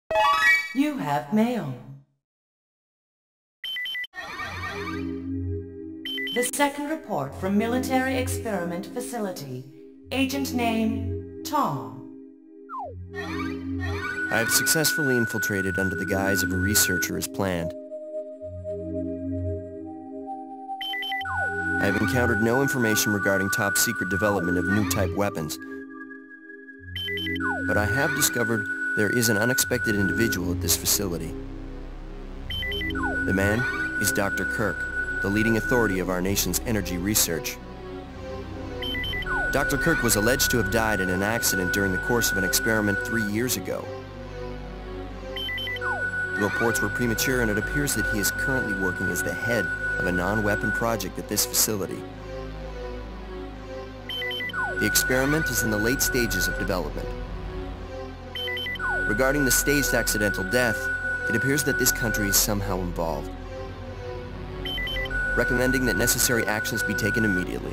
You have mail. The second report from Military Experiment Facility. Agent name, Tom. I have successfully infiltrated under the guise of a researcher as planned. I have encountered no information regarding top-secret development of new type weapons. But I have discovered there is an unexpected individual at this facility. The man is Dr. Kirk, the leading authority of our nation's energy research. Dr. Kirk was alleged to have died in an accident during the course of an experiment 3 years ago. The reports were premature, and it appears that he is currently working as the head of a non-weapon project at this facility. The experiment is in the late stages of development. Regarding the staged accidental death, it appears that this country is somehow involved, recommending that necessary actions be taken immediately.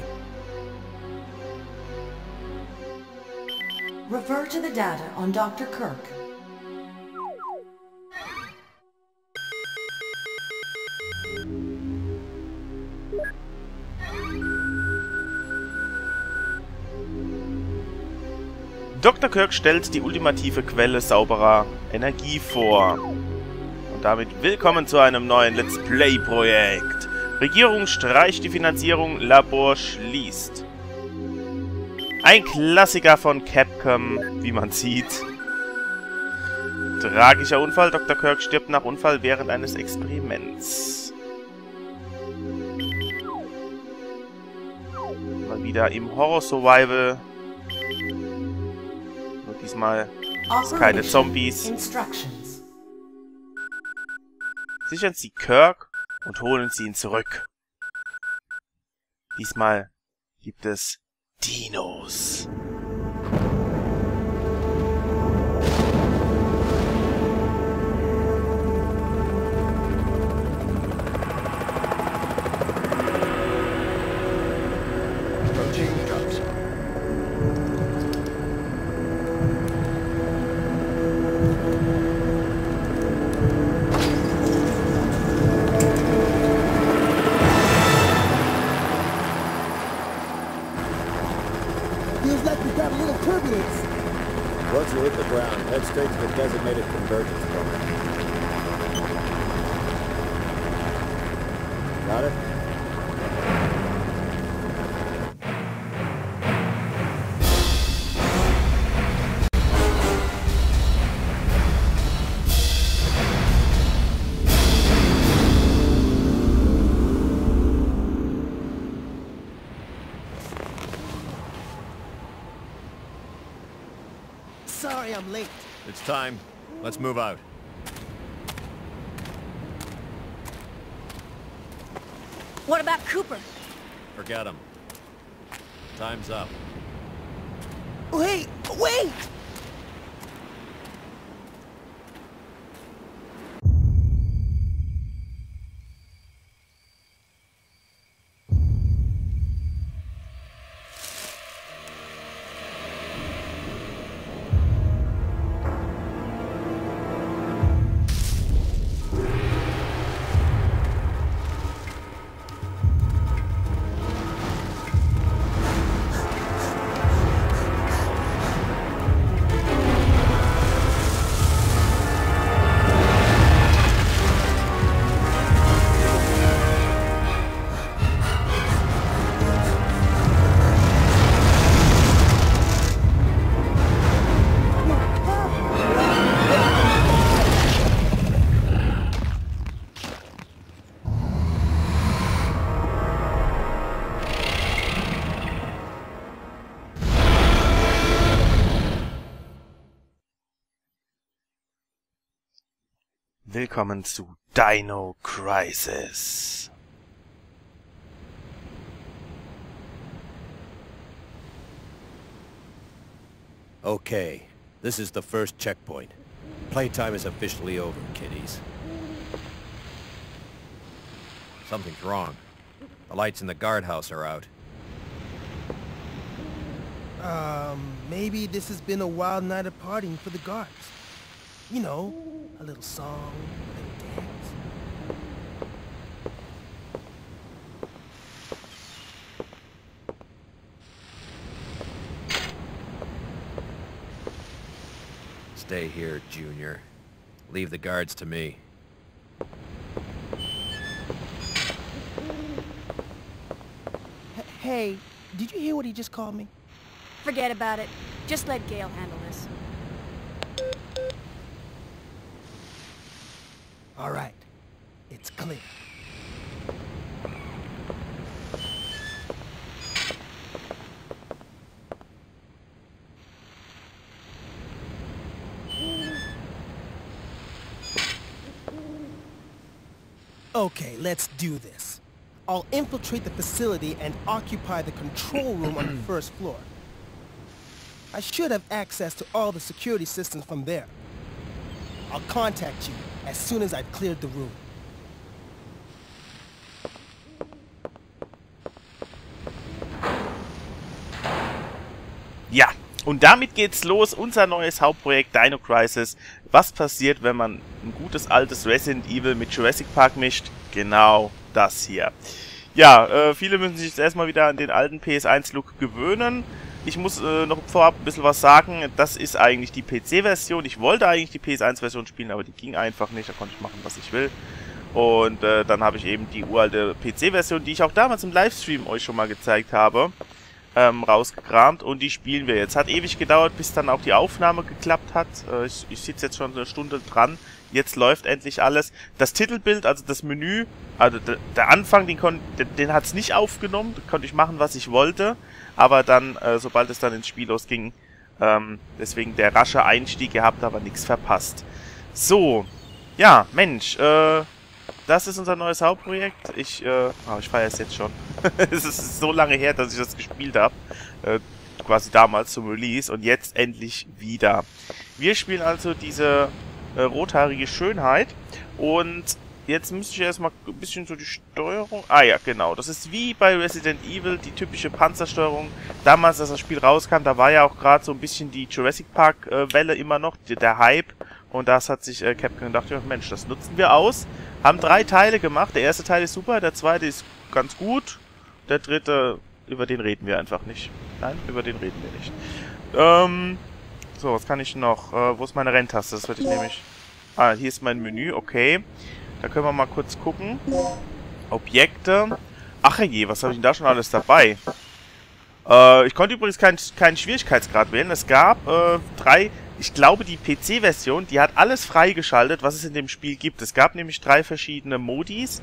Refer to the data on Dr. Kirk. Dr. Kirk stellt die ultimative Quelle sauberer Energie vor. Und damit willkommen zu einem neuen Let's Play-Projekt. Regierung streicht die Finanzierung, Labor schließt. Ein Klassiker von Capcom, wie man sieht. Tragischer Unfall, Dr. Kirk stirbt nach Unfall während eines Experiments. Mal wieder im Horror-Survival. Diesmal keine Zombies. Sichern Sie Kirk und holen Sie ihn zurück. Diesmal gibt es Dinos. Once you hit the ground, head straight to the designated convergence point. Got it? Sorry I'm late. It's time. Let's move out. What about Cooper? Forget him. Time's up. Wait! Wait! Willkommen zu Dino Crisis. Okay, this is the first checkpoint. Playtime is officially over, kiddies. Something's wrong. The lights in the guardhouse are out. Maybe this has been a wild night of partying for the guards. You know, a little song, a little dance. Stay here, Junior. Leave the guards to me. Hey, did you hear what he just called me? Forget about it. Just let Gale handle this. All right. It's clear. Okay, let's do this. I'll infiltrate the facility and occupy the control room on the first floor. I should have access to all the security systems from there. I'll contact you as soon as I've cleared the room. Ja, und damit geht's los, unser neues Hauptprojekt Dino Crisis. Was passiert, wenn man ein gutes altes Resident Evil mit Jurassic Park mischt? Genau das hier. Ja, viele müssen sich jetzt erstmal wieder an den alten PS1-Look gewöhnen. Ich muss noch vorab ein bisschen was sagen. Das ist eigentlich die PC-Version. Ich wollte eigentlich die PS1-Version spielen, aber die ging einfach nicht. Da konnte ich machen, was ich will. Und dann habe ich eben die uralte PC-Version, die ich auch damals im Livestream euch schon mal gezeigt habe, rausgekramt. Und die spielen wir jetzt. Hat ewig gedauert, bis dann auch die Aufnahme geklappt hat. Ich sitze jetzt schon eine Stunde dran. Jetzt läuft endlich alles. Das Titelbild, also das Menü, also der Anfang, den hat es nicht aufgenommen. Da konnte ich machen, was ich wollte. Aber dann, sobald es dann ins Spiel losging, deswegen der rasche Einstieg, ihr habt aber nichts verpasst. So, ja, Mensch, das ist unser neues Hauptprojekt. Ich feiere es jetzt schon. Es ist so lange her, dass ich das gespielt habe. Quasi damals zum Release und jetzt endlich wieder. Wir spielen also diese rothaarige Schönheit und jetzt müsste ich erstmal ein bisschen so die Steuerung... Ah ja, genau. Das ist wie bei Resident Evil, die typische Panzersteuerung. Damals, als das Spiel rauskam, da war ja auch gerade so ein bisschen die Jurassic Park Welle immer noch, der Hype. Und das hat sich Capcom gedacht, ja Mensch, das nutzen wir aus. Haben 3 Teile gemacht. Der erste Teil ist super, der zweite ist ganz gut. Der dritte, über den reden wir einfach nicht. Nein, über den reden wir nicht. So, was kann ich noch? Wo ist meine Renntaste? Das würde ich nämlich... Ah, hier ist mein Menü, okay. Da können wir mal kurz gucken. Objekte. Ach je, was habe ich denn da schon alles dabei? Ich konnte übrigens keinen Schwierigkeitsgrad wählen. Es gab 3... Ich glaube, die PC-Version, die hat alles freigeschaltet, was es in dem Spiel gibt. Es gab nämlich 3 verschiedene Modis.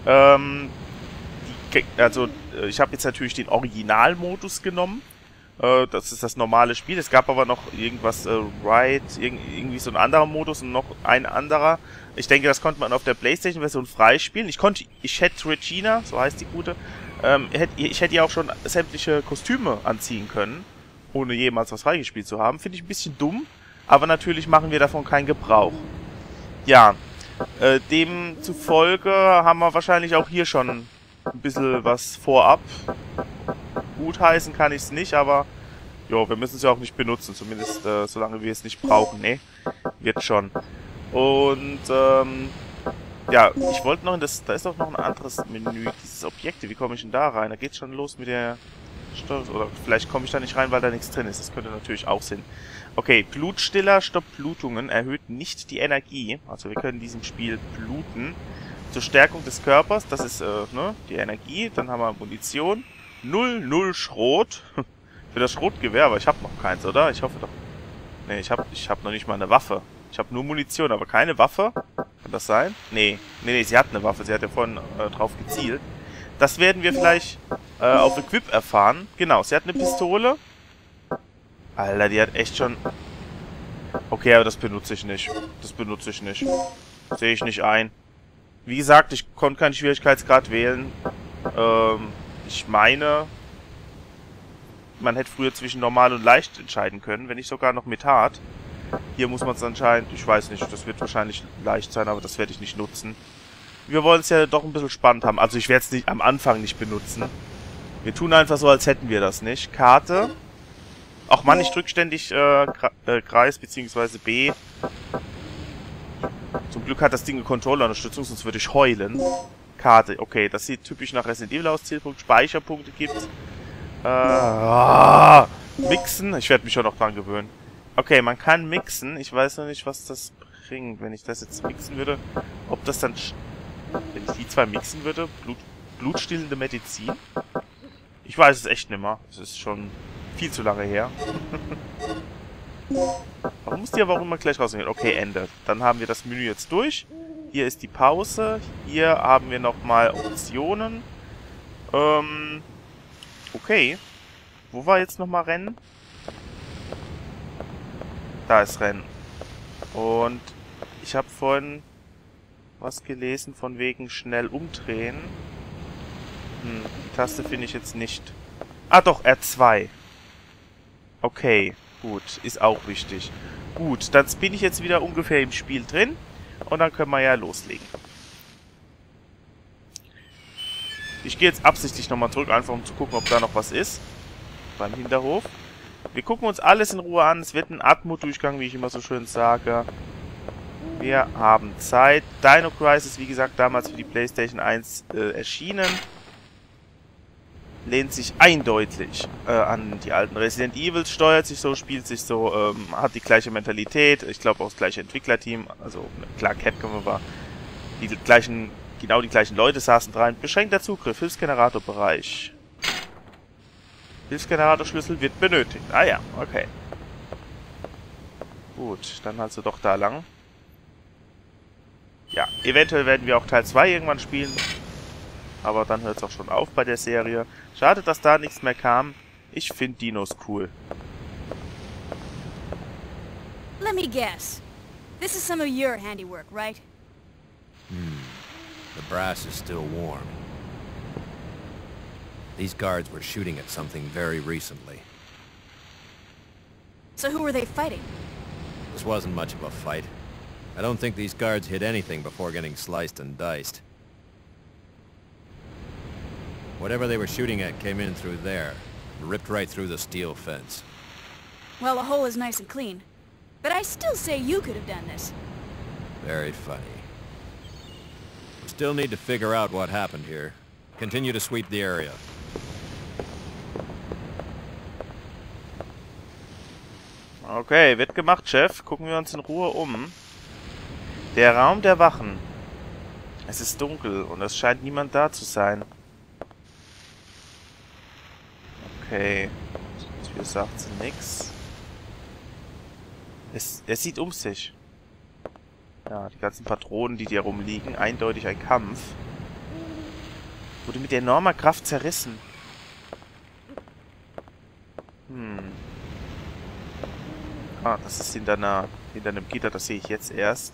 Ich habe jetzt natürlich den Originalmodus genommen. Das ist das normale Spiel. Es gab aber noch irgendwas, irgendwie so ein anderer Modus und noch ein anderer. Ich denke, das konnte man auf der PlayStation-Version freispielen. Ich hätte Regina, so heißt die gute, ich hätte ja auch schon sämtliche Kostüme anziehen können, ohne jemals was freigespielt zu haben. Finde ich ein bisschen dumm, aber natürlich machen wir davon keinen Gebrauch. Ja, demzufolge haben wir wahrscheinlich auch hier schon ein bisschen was vorab. Gutheißen kann ich es nicht, aber jo, wir müssen es ja auch nicht benutzen, zumindest solange wir es nicht brauchen. Ne, wird schon. Und ja, ich wollte noch da ist doch noch ein anderes Menü, dieses Objekte. Wie komme ich denn da rein? Da geht's schon los mit der Steuerung. Oder vielleicht komme ich da nicht rein, weil da nichts drin ist. Das könnte natürlich auch Sinn. Okay, Blutstiller stoppt Blutungen, erhöht nicht die Energie. Also wir können in diesem Spiel bluten. Zur Stärkung des Körpers, das ist die Energie. Dann haben wir Munition. 0 Schrot. Für das Schrotgewehr, aber ich habe noch keins, oder? Ich hoffe doch. Ne, ich hab noch nicht mal eine Waffe. Ich habe nur Munition, aber keine Waffe. Kann das sein? Nee, sie hat eine Waffe. Sie hat ja vorhin drauf gezielt. Das werden wir vielleicht auf Equip erfahren. Genau, sie hat eine Pistole. Alter, die hat echt schon... Okay, aber das benutze ich nicht. Sehe ich nicht ein. Wie gesagt, ich konnte keinen Schwierigkeitsgrad wählen. Ich meine, man hätte früher zwischen normal und leicht entscheiden können, wenn nicht sogar noch mit hart. Hier muss man es anscheinend, ich weiß nicht, das wird wahrscheinlich leicht sein, aber das werde ich nicht nutzen. Wir wollen es ja doch ein bisschen spannend haben, also ich werde es am Anfang nicht benutzen. Wir tun einfach so, als hätten wir das nicht. Karte. Ach man, ich drücke ständig Kreis bzw. B. Zum Glück hat das Ding eine Controller-Unterstützung, sonst würde ich heulen. Karte, okay, das sieht typisch nach Resident Evil aus. Zielpunkt, Speicherpunkte gibt's. Mixen, ich werde mich schon noch dran gewöhnen. Okay, man kann mixen. Ich weiß noch nicht, was das bringt, wenn ich das jetzt mixen würde. Ob das dann... Wenn ich die zwei mixen würde, blutstillende Medizin? Ich weiß es echt nicht mehr. Es ist schon viel zu lange her. Warum muss die aber auch immer gleich rausgehen? Okay, Ende. Dann haben wir das Menü jetzt durch. Hier ist die Pause. Hier haben wir nochmal Optionen. Okay. Wo war jetzt nochmal Rennen? Da ist Rennen. Und ich habe vorhin was gelesen von wegen schnell umdrehen. Die Taste finde ich jetzt nicht. Ah doch, R2. Okay, gut. Ist auch wichtig. Gut, dann bin ich jetzt wieder ungefähr im Spiel drin. Und dann können wir ja loslegen. Ich gehe jetzt absichtlich nochmal zurück, einfach um zu gucken, ob da noch was ist. Beim Hinterhof. Wir gucken uns alles in Ruhe an. Es wird ein Atmo-Durchgang, wie ich immer so schön sage. Wir haben Zeit. Dino Crisis, wie gesagt, damals für die PlayStation 1 erschienen. Lehnt sich eindeutig an die alten Resident Evils, steuert sich so, spielt sich so, hat die gleiche Mentalität. Ich glaube auch das gleiche Entwicklerteam. Also klar, Capcom war genau die gleichen Leute saßen dran. Beschränkter Zugriff, Hilfsgeneratorbereich. Hilfsgeneratorschlüssel wird benötigt. Ah ja, okay. Gut, dann also doch da lang. Ja, eventuell werden wir auch Teil 2 irgendwann spielen. Aber dann hört es auch schon auf bei der Serie. Schade, dass da nichts mehr kam. Ich finde Dinos cool. Let me guess. This is some of your handiwork, right? The brass is still warm. These guards were shooting at something very recently. So who were they fighting? This wasn't much of a fight. I don't think these guards hit anything before getting sliced and diced. Whatever they were shooting at came in through there, and ripped right through the steel fence. Well, the hole is nice and clean. But I still say you could have done this. Very funny. We still need to figure out what happened here. Continue to sweep the area. Okay, wird gemacht, Chef. Gucken wir uns in Ruhe um. Der Raum der Wachen. Es ist dunkel und es scheint niemand da zu sein. Okay. Wie sagt sie nix. Er sieht um sich. Ja, die ganzen Patronen, die hier rumliegen. Eindeutig ein Kampf. Wurde mit enormer Kraft zerrissen. Ah, das ist hinter einem Gitter, das sehe ich jetzt erst.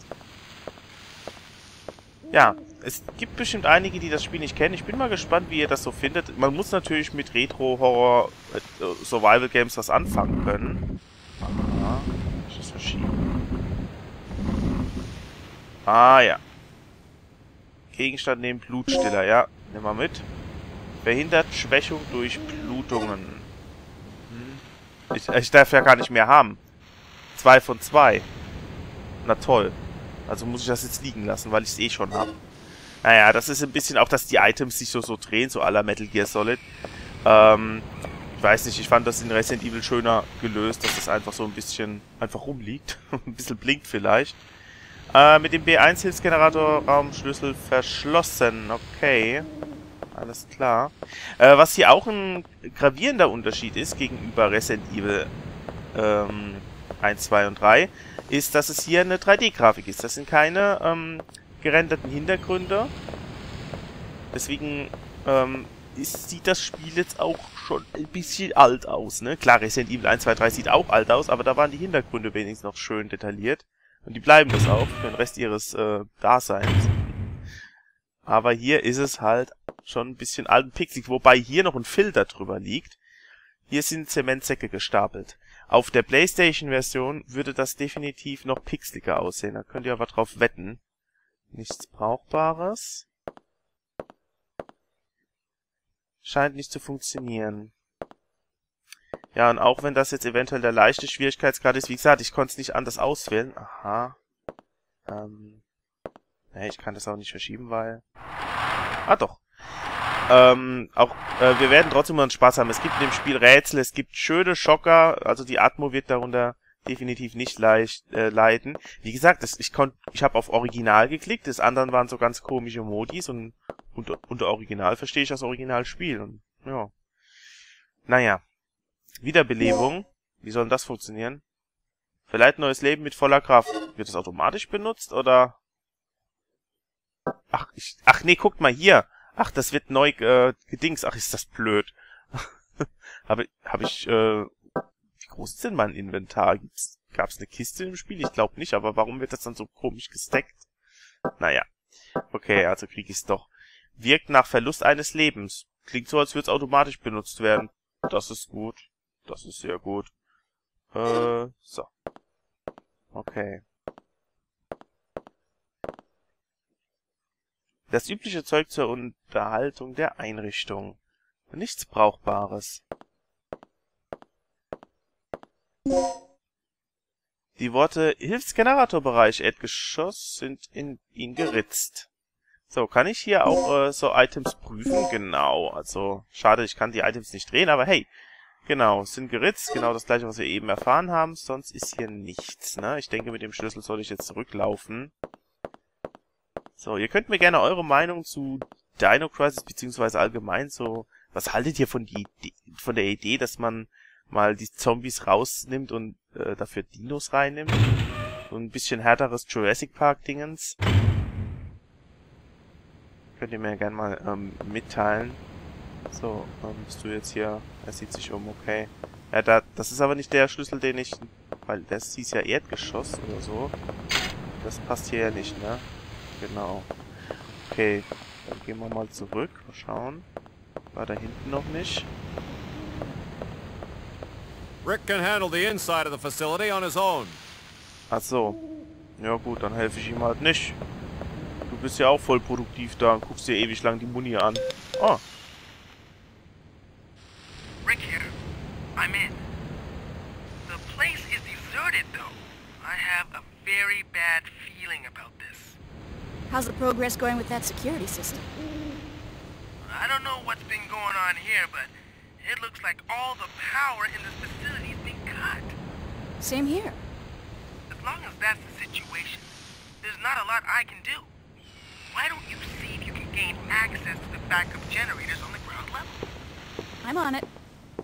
Ja, es gibt bestimmt einige, die das Spiel nicht kennen. Ich bin mal gespannt, wie ihr das so findet. Man muss natürlich mit Retro-Horror-Survival-Games was anfangen können. Aha, ist das verschieden? Ah, ja. Gegenstand neben Blutstiller, ja. Nimm mal mit. Verhindert Schwächung durch Blutungen. Ich darf ja gar nicht mehr haben. 2 von 2. Na toll. Also muss ich das jetzt liegen lassen, weil ich es eh schon habe. Naja, das ist ein bisschen auch, dass die Items sich so drehen, so à la Metal Gear Solid. Ich weiß nicht, ich fand das in Resident Evil schöner gelöst, dass das einfach so ein bisschen einfach rumliegt. Ein bisschen blinkt vielleicht. Mit dem B1-Hilfsgenerator Raumschlüssel verschlossen. Okay. Alles klar. Was hier auch ein gravierender Unterschied ist gegenüber Resident Evil 1, 2 und 3, ist, dass es hier eine 3D-Grafik ist. Das sind keine gerenderten Hintergründe. Deswegen sieht das Spiel jetzt auch schon ein bisschen alt aus, ne? Klar, Resident Evil 1, 2, 3 sieht auch alt aus, aber da waren die Hintergründe wenigstens noch schön detailliert. Und die bleiben das auch für den Rest ihres Daseins. Aber hier ist es halt schon ein bisschen alt und pixelig, wobei hier noch ein Filter drüber liegt. Hier sind Zementsäcke gestapelt. Auf der PlayStation-Version würde das definitiv noch pixeliger aussehen. Da könnt ihr aber drauf wetten. Nichts Brauchbares. Scheint nicht zu funktionieren. Ja, und auch wenn das jetzt eventuell der leichte Schwierigkeitsgrad ist, wie gesagt, ich konnte es nicht anders auswählen. Aha. Nee, ich kann das auch nicht verschieben, weil... Ah, doch. Wir werden trotzdem unseren Spaß haben. Es gibt in dem Spiel Rätsel, es gibt schöne Schocker, also die Atmo wird darunter definitiv nicht leiden. Wie gesagt, ich habe auf Original geklickt, das anderen waren so ganz komische Modis und unter Original verstehe ich das Originalspiel. Und ja. Naja. Wiederbelebung. Wie soll denn das funktionieren? Verleiht neues Leben mit voller Kraft. Wird das automatisch benutzt, oder? Ach nee, guckt mal hier. Ach, das wird neu gedings. Ach, ist das blöd. Hab ich, wie groß ist denn mein Inventar? Gab's eine Kiste im Spiel? Ich glaube nicht, aber warum wird das dann so komisch gestackt? Naja. Okay, also krieg ich's doch. Wirkt nach Verlust eines Lebens. Klingt so, als würde es automatisch benutzt werden. Das ist gut. Das ist sehr gut. So. Okay. Das übliche Zeug zur Unterhaltung der Einrichtung. Nichts Brauchbares. Die Worte Hilfsgeneratorbereich Erdgeschoss sind in ihn geritzt. So, kann ich hier auch so Items prüfen? Genau, also schade, ich kann die Items nicht drehen, aber hey, genau, sind geritzt, genau das gleiche, was wir eben erfahren haben, sonst ist hier nichts, ne? Ich denke, mit dem Schlüssel soll ich jetzt zurücklaufen. So, ihr könnt mir gerne eure Meinung zu Dino Crisis, beziehungsweise allgemein so, was haltet ihr von der Idee, dass man mal die Zombies rausnimmt und dafür Dinos reinnimmt? So ein bisschen härteres Jurassic Park Dingens. Könnt ihr mir gerne mal mitteilen. So, bist du jetzt hier? Er sieht sich um, okay. Ja, das ist aber nicht der Schlüssel, den ich... Weil das hieß ja Erdgeschoss oder so. Das passt hier ja nicht, ne? Genau. Okay, dann gehen wir mal zurück. Mal schauen. War da hinten noch nicht. Rick can handle the inside of the facility on his own. Ach so. Ja gut, dann helfe ich ihm halt nicht. Du bist ja auch voll produktiv da und guckst dir ewig lang die Muni an. Oh. Rick here. I'm in. The place is deserted though. I have a very bad feeling about this. How's the progress going with that security system? I don't know what's been going on here, but it looks like all the power in this facility's been cut. Same here. As long as that's the situation, there's not a lot I can do. Why don't you see if you can gain access to the backup generators on the ground level? I'm on it.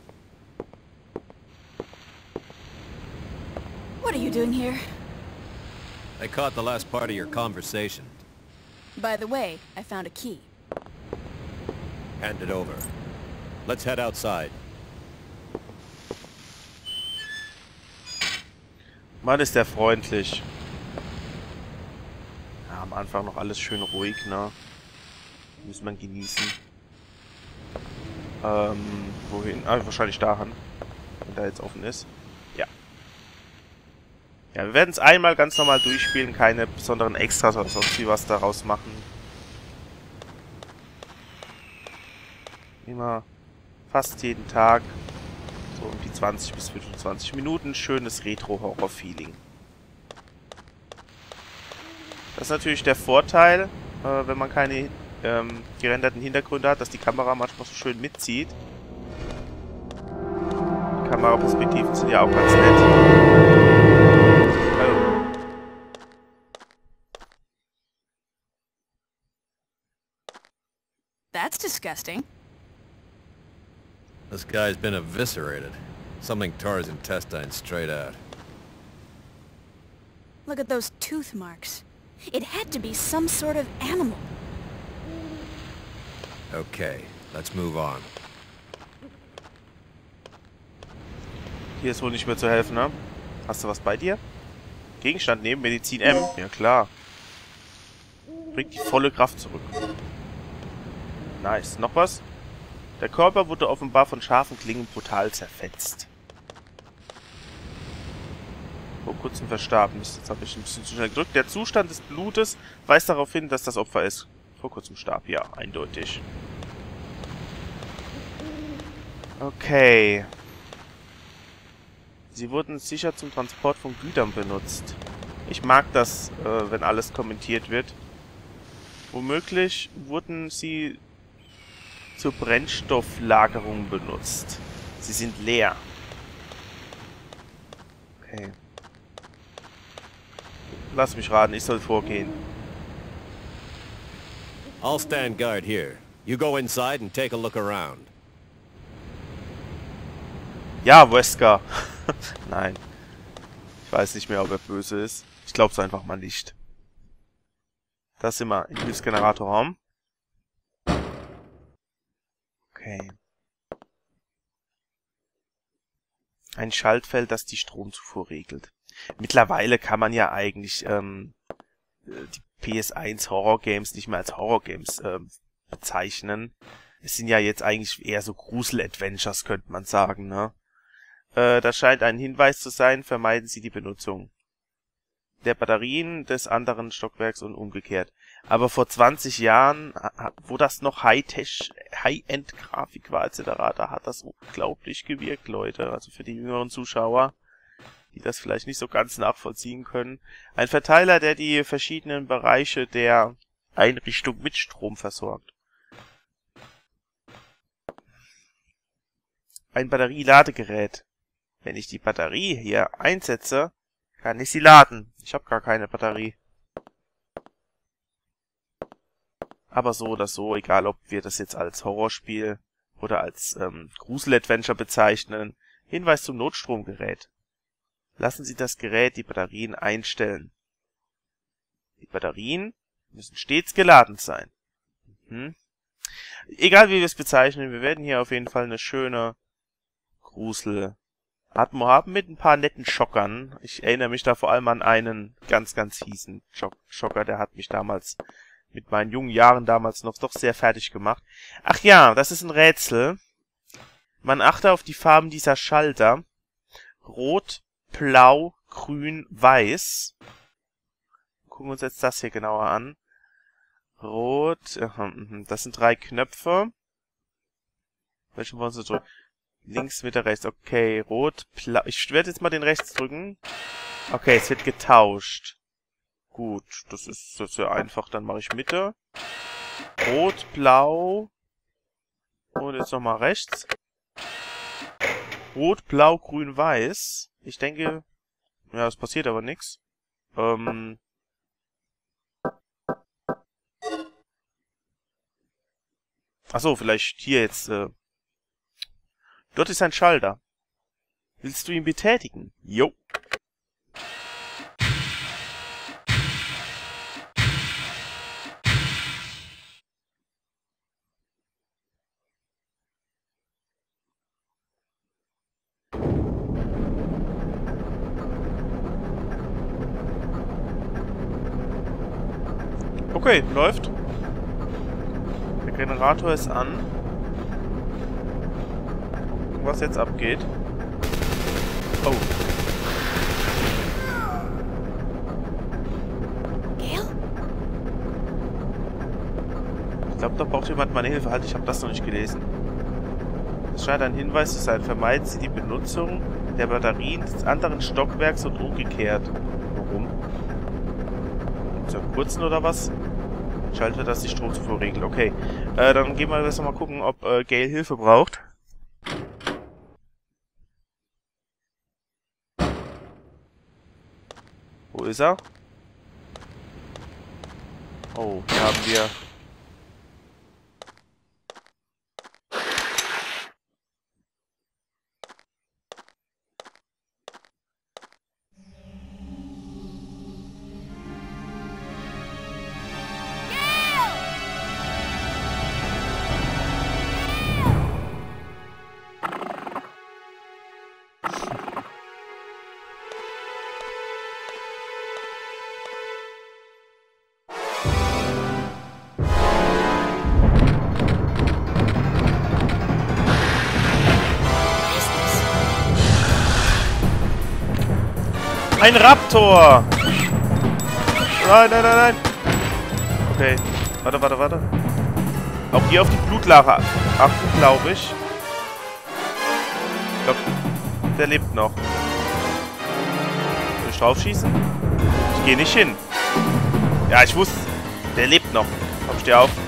What are you doing here? I caught the last part of your conversation. By the way, I found a key. Hand it over. Let's head outside. Mann, ist der freundlich. Ja, am Anfang noch alles schön ruhig, ne? Muss man genießen. Wohin? Ah, wahrscheinlich dahin. Wenn da jetzt offen ist. Ja. Ja, wir werden es einmal ganz normal durchspielen. Keine besonderen Extras oder sonst wie was daraus machen. Immer fast jeden Tag. So um die 20 bis 25 Minuten. Schönes Retro-Horror-Feeling. Das ist natürlich der Vorteil, wenn man keine gerenderten Hintergründe hat, dass die Kamera manchmal so schön mitzieht. Die Kameraperspektiven sind ja auch ganz nett. That's disgusting. This guy's been eviscerated. Something tore his intestines straight out. Look at those tooth marks. It had to be some sort of animal. Okay, let's move on. Hier ist wohl nicht mehr zu helfen, ne? Hast du was bei dir? Gegenstand nehmen, Medizin M. Ja klar. Bringt die volle Kraft zurück. Nice. Noch was? Der Körper wurde offenbar von scharfen Klingen brutal zerfetzt. Vor kurzem verstarb. Jetzt habe ich ein bisschen zu schnell gedrückt. Der Zustand des Blutes weist darauf hin, dass das Opfer ist. Vor kurzem starb. Ja, eindeutig. Okay. Sie wurden sicher zum Transport von Gütern benutzt. Ich mag das, wenn alles kommentiert wird. Womöglich wurden sie zur Brennstofflagerung benutzt. Sie sind leer. Okay. Lass mich raten, ich soll vorgehen. I'll stand guard here. You go inside and take a look around. Ja, Wesker. Nein. Ich weiß nicht mehr, ob er böse ist. Ich glaube es einfach mal nicht. Da sind wir im Hilfsgeneratorraum. Okay. Ein Schaltfeld, das die Stromzufuhr regelt. Mittlerweile kann man ja eigentlich die PS1 Horror-Games nicht mehr als Horror-Games bezeichnen. Es sind ja jetzt eigentlich eher so Grusel-Adventures, könnte man sagen, ne? Das scheint ein Hinweis zu sein, vermeiden Sie die Benutzung der Batterien des anderen Stockwerks und umgekehrt. Aber vor 20 Jahren, wo das noch High-End-Grafik war etc., da hat das unglaublich gewirkt, Leute. Also für die jüngeren Zuschauer, die das vielleicht nicht so ganz nachvollziehen können. Ein Verteiler, der die verschiedenen Bereiche der Einrichtung mit Strom versorgt. Ein Batterieladegerät. Wenn ich die Batterie hier einsetze, kann ich sie laden. Ich habe gar keine Batterie. Aber so oder so, egal ob wir das jetzt als Horrorspiel oder als Grusel-Adventure bezeichnen. Hinweis zum Notstromgerät. Lassen Sie das Gerät die Batterien einstellen. Die Batterien müssen stets geladen sein. Egal wie wir es bezeichnen, wir werden hier auf jeden Fall eine schöne Grusel-Atmo haben mit ein paar netten Schockern. Ich erinnere mich da vor allem an einen ganz, ganz fiesen Schocker, der hat mich damals mit meinen jungen Jahren damals noch doch sehr fertig gemacht. Ach ja, das ist ein Rätsel. Man achte auf die Farben dieser Schalter. Rot, Blau, Grün, Weiß. Gucken wir uns jetzt das hier genauer an. Rot, das sind 3 Knöpfe. Welchen wollen Sie drücken? Links, Mitte, rechts. Okay, Rot, Blau. Ich werde jetzt mal den rechts drücken. Okay, es wird getauscht. Gut, das ist sehr einfach. Dann mache ich Mitte. Rot, Blau. Und jetzt nochmal rechts. Rot, Blau, Grün, Weiß. Ich denke... Ja, es passiert aber nichts. Achso, vielleicht hier jetzt... Dort ist ein Schalter. Willst du ihn betätigen? Jo. Okay, läuft. Der Generator ist an. Was jetzt abgeht. Oh. Gale? Ich glaube, da braucht jemand meine Hilfe. Halt, ich habe das noch nicht gelesen. Es scheint ein Hinweis zu sein. Vermeiden Sie die Benutzung der Batterien des anderen Stockwerks und umgekehrt. Warum? Zu kurzen oder was? Schalten wir das die Stromzufuhr regelt. Okay. Dann gehen wir jetzt noch mal gucken, ob Gale Hilfe braucht. Wo ist er? Oh, hier haben wir... Ein Raptor! Nein, nein, nein, nein! Okay. Warte. Auch hier auf die Blutlache achten, glaube ich. Ich glaube, der lebt noch. Soll ich drauf schießen? Ich gehe nicht hin. Ja, ich wusste. Der lebt noch. Komm, steh auf.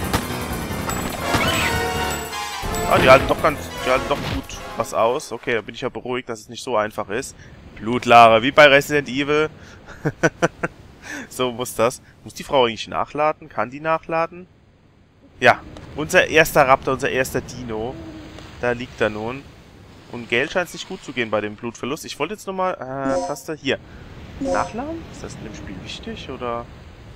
Ah, die halten doch gut was aus. Okay, da bin ich ja beruhigt, dass es nicht so einfach ist. Blutlache, wie bei Resident Evil. So muss das. Muss die Frau eigentlich nachladen? Kann die nachladen? Ja, unser erster Raptor, unser erster Dino. Da liegt er nun. Und Gale scheint es nicht gut zu gehen bei dem Blutverlust. Ich wollte jetzt nochmal... Taste hier. Nachladen? Ist das in dem Spiel wichtig, oder...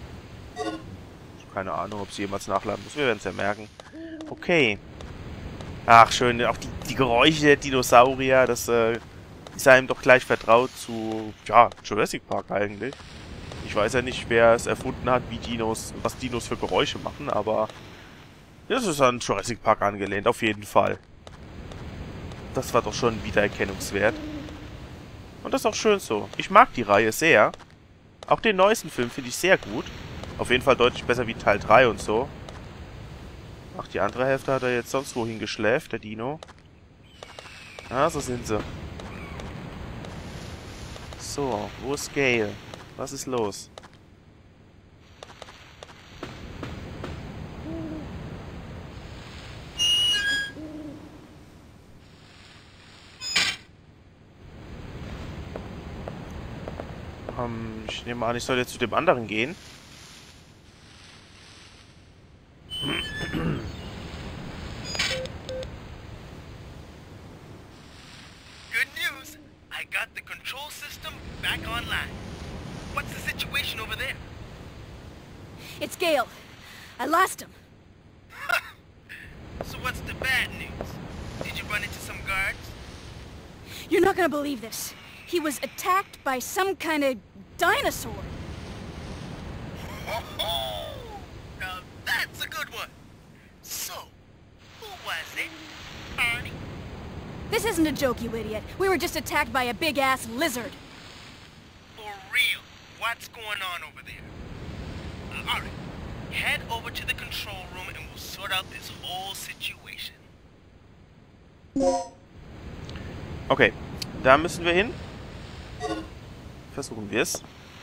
Keine Ahnung, ob sie jemals nachladen muss. Wir werden es ja merken. Okay. Ach, schön. Auch die Geräusche der Dinosaurier, das ist einem doch gleich vertraut zu... Ja, Jurassic Park eigentlich. Ich weiß ja nicht, wer es erfunden hat, was Dinos für Geräusche machen, aber... Das ist an Jurassic Park angelehnt, auf jeden Fall. Das war doch schon ein Wiedererkennungswert. Und das ist auch schön so. Ich mag die Reihe sehr. Auch den neuesten Film finde ich sehr gut. Auf jeden Fall deutlich besser wie Teil 3 und so. Ach, die andere Hälfte hat er jetzt sonst wohin geschläft, der Dino. Ah, so sind sie. So, wo ist Gale? Was ist los? Ich nehme an, ich soll jetzt zu dem anderen gehen. Good news. I got the control system back online. What's the situation over there? It's Gale. I lost him. So what's the bad news? Did you run into some guards? You're not gonna believe this. He was attacked by some kind of dinosaur. Oh, now that's a good one. So, who was it? Barney? This isn't a joke, you idiot. We were just attacked by a big-ass lizard. For real, what's going on over there? Alright, head over to the control room and we'll sort out this whole situation. Okay, da müssen wir hin. Versuchen wir es.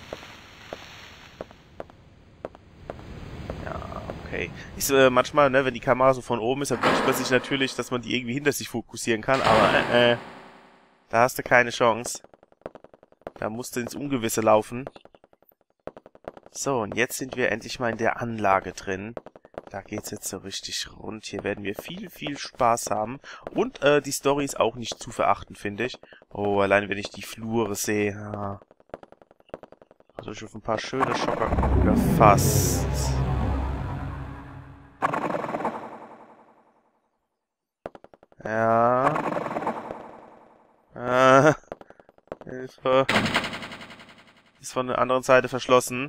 Ja, okay. Ist manchmal, ne, wenn die Kamera so von oben ist, dann wünscht man sich natürlich, dass man die irgendwie hinter sich fokussieren kann, aber da hast du keine Chance. Da musst du ins Ungewisse laufen. So, und jetzt sind wir endlich mal in der Anlage drin. Da geht's jetzt so richtig rund. Hier werden wir viel, viel Spaß haben. Und die Story ist auch nicht zu verachten, finde ich. Oh, allein wenn ich die Flure sehe. Ja. Also schon ein paar schöne Schocker gefasst. Ja. Hilfe. Ist von der anderen Seite verschlossen.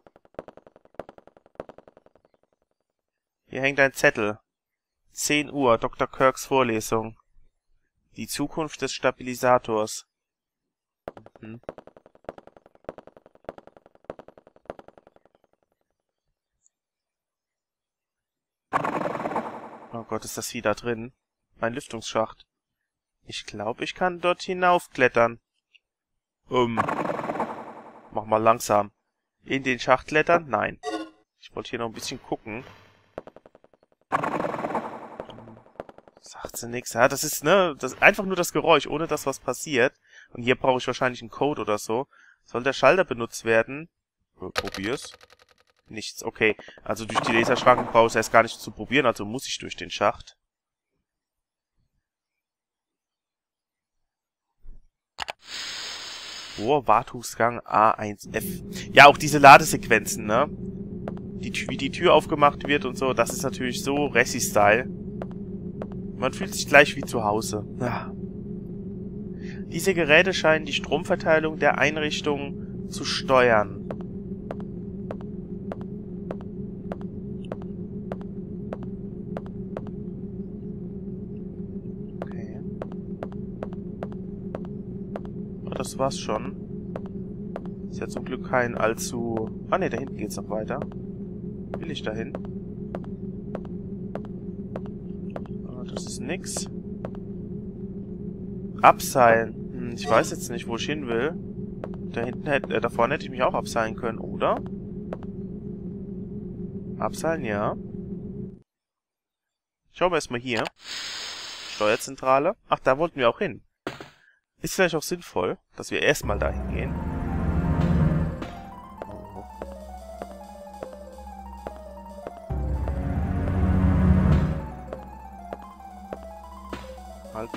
Hier hängt ein Zettel. 10 Uhr, Dr. Kirks Vorlesung. Die Zukunft des Stabilisators. Mhm. Oh Gott, ist das wieder drin? Mein Lüftungsschacht. Ich glaube, ich kann dort hinaufklettern. Mach mal langsam. In den Schacht klettern? Nein. Ich wollte hier noch ein bisschen gucken. Sagt sie nix. Ja, das ist, ne, das ist einfach nur das Geräusch, ohne dass was passiert. Und hier brauche ich wahrscheinlich einen Code oder so. Soll der Schalter benutzt werden? Probier's. Nichts, okay. Also durch die Laserschranken brauche ich es erst gar nicht zu probieren, also muss ich durch den Schacht. Wartungsgang A1F. Ja, auch diese Ladesequenzen, ne? Wie die Tür aufgemacht wird und so, das ist natürlich so Resi-Style. Man fühlt sich gleich wie zu Hause. Ja. Diese Geräte scheinen die Stromverteilung der Einrichtung zu steuern. Okay. Oh, das war's schon. Ist ja zum Glück kein allzu... Ah ne, da hinten geht's noch weiter. Will ich dahin? Oh, das ist nix. Abseilen. Ich weiß jetzt nicht, wo ich hin will. Da hinten da vorne hätte ich mich auch abseilen können, oder? Abseilen, ja. Schauen wir erstmal hier. Steuerzentrale. Ach, da wollten wir auch hin. Ist vielleicht auch sinnvoll, dass wir erstmal dahin gehen. Halt.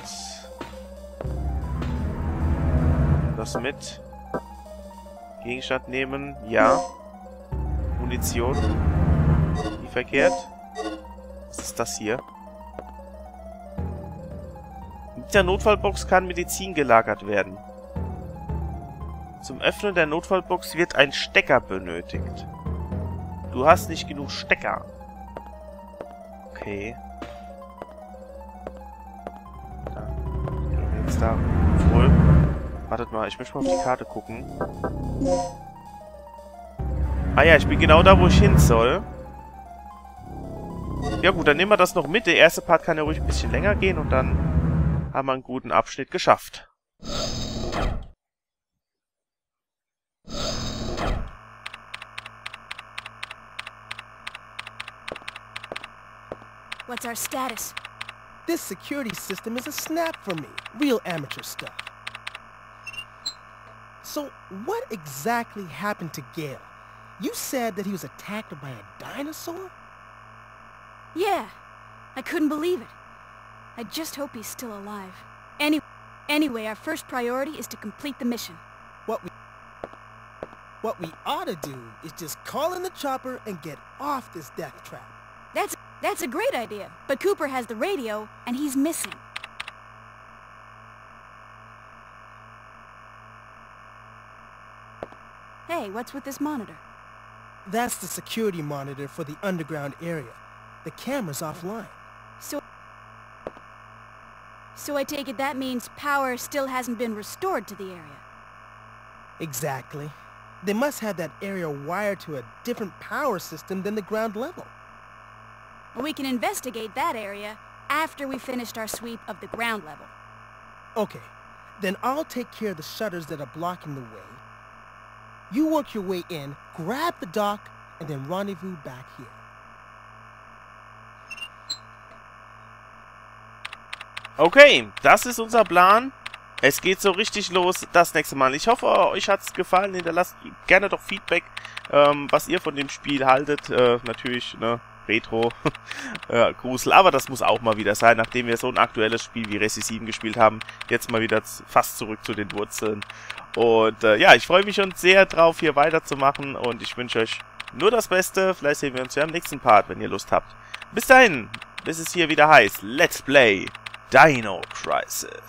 Das mit. Gegenstand nehmen. Ja. Munition. Wie verkehrt. Was ist das hier? Mit der Notfallbox kann Medizin gelagert werden. Zum Öffnen der Notfallbox wird ein Stecker benötigt. Du hast nicht genug Stecker. Okay. Jetzt da. Wohl. Wartet mal, ich möchte mal auf die Karte gucken. Ah ja, ich bin genau da, wo ich hin soll. Ja gut, dann nehmen wir das noch mit. Der erste Part kann ja ruhig ein bisschen länger gehen und dann haben wir einen guten Abschnitt geschafft. What's our status? This security system is a snap for me. Real amateur stuff. So, what exactly happened to Gale? You said that he was attacked by a dinosaur? Yeah, I couldn't believe it. I just hope he's still alive. Anyway, our first priority is to complete the mission. What we ought to do is just call in the chopper and get off this death trap. That's a great idea, but Cooper has the radio, and he's missing. Hey, what's with this monitor? That's the security monitor for the underground area. The camera's offline. So I take it that means power still hasn't been restored to the area. Exactly. They must have that area wired to a different power system than the ground level. Well, we can investigate that area after we finished our sweep of the ground level. Okay, then I'll take care of the shutters that are blocking the way. You work your way in, grab the dock, and then rendezvous back here. Okay, das ist unser Plan. Es geht so richtig los das nächste Mal. Ich hoffe, euch hat es gefallen. Hinterlasst gerne doch Feedback, was ihr von dem Spiel haltet. Natürlich, ne, Retro, Grusel. Aber das muss auch mal wieder sein, nachdem wir so ein aktuelles Spiel wie Resi 7 gespielt haben. Jetzt mal wieder fast zurück zu den Wurzeln. Und ja, ich freue mich schon sehr drauf, hier weiterzumachen. Und ich wünsche euch nur das Beste. Vielleicht sehen wir uns ja im nächsten Part, wenn ihr Lust habt. Bis dahin, bis es hier wieder heißt Let's Play Dino Crisis.